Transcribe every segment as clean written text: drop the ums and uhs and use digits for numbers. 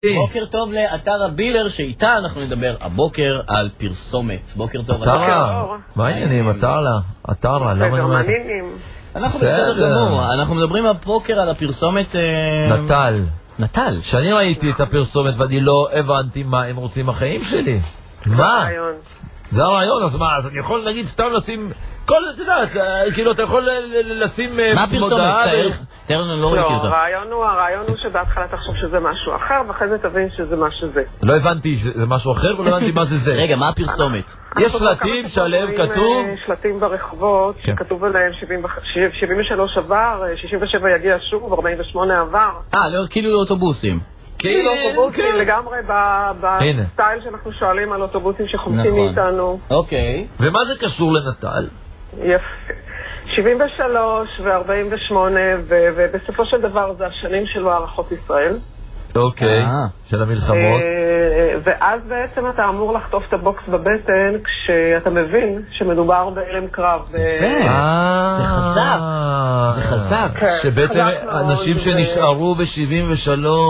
בוקר טוב לאתר הבילר שאיתה אנחנו נדבר הבוקר על פרסומת. בוקר טוב. מה העניינים? אתר לה, למה אנחנו בסדר גמור. אנחנו מדברים הבוקר על הפרסומת נטל. שאני ראיתי את הפרסומת ואני לא הבנתי מה הם רוצים החיים שלי. מה? זה הרעיון, אז מה? אז אני יכול נגיד סתם לשים כל זה, כאילו אתה יכול לשים מה הפרסומת? תראה, לא ראיתי אותה. הרעיון הוא שבהתחלה תחשוב שזה משהו אחר ואחרי זה תבין שזה מה שזה. לא הבנתי שזה משהו אחר ולא הבנתי מה זה. רגע, מה הפרסומת? יש שלטים שעליהם כתוב? שלטים ברחובות שכתוב עליהם 73 עבר, 67 יגיע שוב, 48 עבר. כאילו לאוטובוסים. כאילו אוטובוסים לגמרי בסטייל שאנחנו שואלים על אוטובוסים שחומסים מאיתנו. אוקיי. ומה זה קשור לנטל? יפה. 73 ו-48 ובסופו של דבר זה השנים של מערכות ישראל. אוקיי, של המלחמות. ואז בעצם אתה אמור לחטוף את הבוקס בבטן כשאתה מבין שמדובר בהלם קרב. זה חזק. זה חזק. שבעצם אנשים שנשארו ב-73.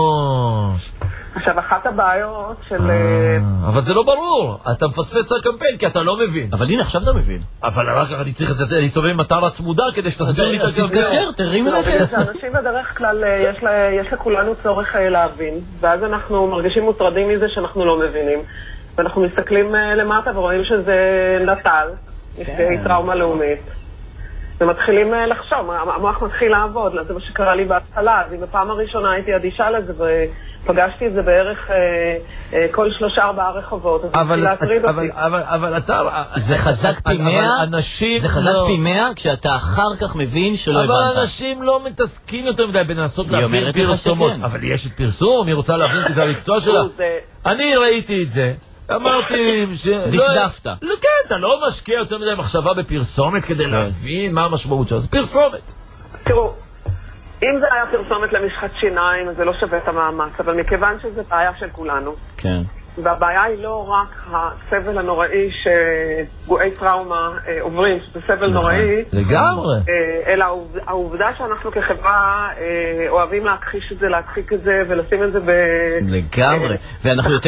עכשיו, אחת הבעיות של... אבל זה לא ברור. אתה מפספס את הקמפיין כי אתה לא מבין. אבל הנה, עכשיו אתה מבין. אבל רק אני צריך להסתובב עם מטרה צמודה כדי שתסביר לי את הקמפיין. תתקשר, תרים אליך. אנשים בדרך כלל, יש לכולנו צורך להבין, ואז אנחנו מרגישים מוטרדים מזה שאנחנו לא מבינים. ואנחנו מסתכלים למטה ורואים שזה נטל, נפגעי טראומה לאומית. ומתחילים לחשוב, המוח מתחיל לעבוד, זה מה שקרה לי בהתחלה, אז בפעם הראשונה הייתי אדישה לזה ופגשתי את זה בערך כל 3-4 רחובות, אז התחיל להטריד אותי. אבל אתה... זה חזק פי 100, זה חזק פי 100 כשאתה אחר כך מבין שלא הבנת. אבל אנשים לא מתעסקים יותר מדי בנסות להבין פרסומות. אבל יש את פרסום, היא רוצה להבין את המקצוע שלה. אני ראיתי את זה. אמרתי דפדפת. לא, כן, אתה לא משקיע יותר מדי מחשבה בפרסומת כדי להבין מה המשמעות שלה. זה פרסומת. תראו, אם זה היה פרסומת למשחת שיניים, זה לא שווה את המאמץ, אבל מכיוון שזה בעיה של כולנו. כן. והבעיה היא לא רק הסבל הנוראי שפגועי טראומה עוברים, שזה סבל נוראי. לגמרי. אלא העובדה שאנחנו כחברה אוהבים להכחיש את זה, להדחיק את זה ולשים את זה לגמרי. ואנחנו יותר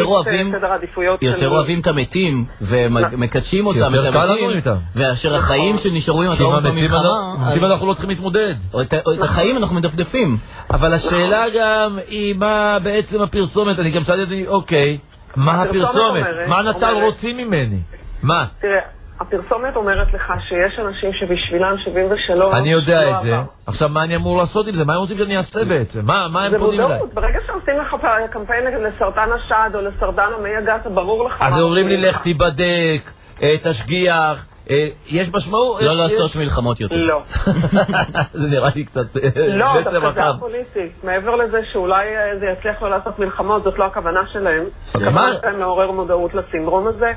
אוהבים את המתים ומקדשים אותם. יותר קל לנו איתם. ואשר החיים שנשארו עם הטראומה במלחמה. מתים אנחנו לא צריכים להתמודד. את החיים אנחנו מדפדפים. אבל השאלה גם היא מה בעצם הפרסומת. אני גם שאלתי, אוקיי. מה הפרסומת? מה נטל רוצים ממני? מה? תראה, הפרסומת אומרת לך שיש אנשים שבשבילם 73... אני יודע את זה. עכשיו, מה אני אמור לעשות עם זה? מה הם רוצים שאני אעשה בעצם? מה הם פונים אליי? ברגע שעושים לך קמפיין לסרטן השד או לסרטן המעי הגס, ברור לך... אז אומרים לי, לך תיבדק, תשגיח... יש משמעות? לא לעשות מלחמות יותר. לא. זה נראה לי קצת... לא, דווקא זה הפוליטית. מעבר לזה שאולי זה יצליח לא לעשות מלחמות, זאת לא הכוונה שלהם. הכוונה שלהם לעורר מודעות לסינדרום הזה.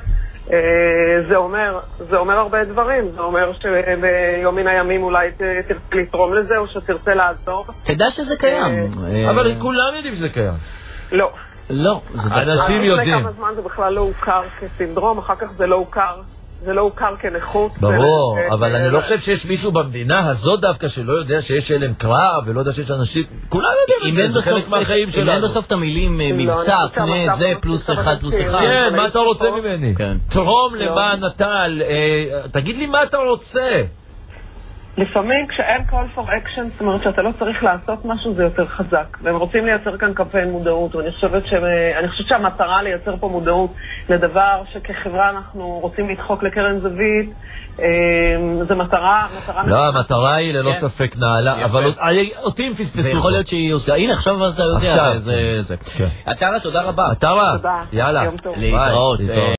זה אומר הרבה דברים. זה אומר שביום מן הימים אולי תרצה לתרום לזה, או שתרצה לעזור. תדע שזה קיים. אבל כולם יודעים שזה קיים. לא. לא. אנשים יודעים. לפני כמה זמן זה בכלל לא הוכר כסינדרום, אחר כך זה לא הוכר. זה לא הוכר כנכות. ברור, אבל אני לא חושב שיש מישהו במדינה הזאת דווקא שלא יודע שיש אלם קרב ולא יודע שיש אנשים... כולם יודעים את זה, זה חלק מהחיים שלנו. אם אין בסוף את המילים מבצע, קנה, זה פלוס 1 פלוס 1. כן, מה אתה רוצה ממני? תרום למען נטל, תגיד לי מה אתה רוצה. לפעמים כשאין call for action, זאת אומרת שאתה לא צריך לעשות משהו, זה יותר חזק. והם רוצים לייצר כאן קמפיין מודעות, ואני חושבת שהמטרה לייצר פה מודעות לדבר שכחברה אנחנו רוצים לדחוק לקרן זווית, זה מטרה... לא, המטרה היא ללא ספק נעלה, אבל אותי הם פספסו. יכול להיות שהיא עושה, הנה עכשיו אתה יודע, זה. אתרה, תודה רבה. אתרה, יאללה. יום טוב. להתראות.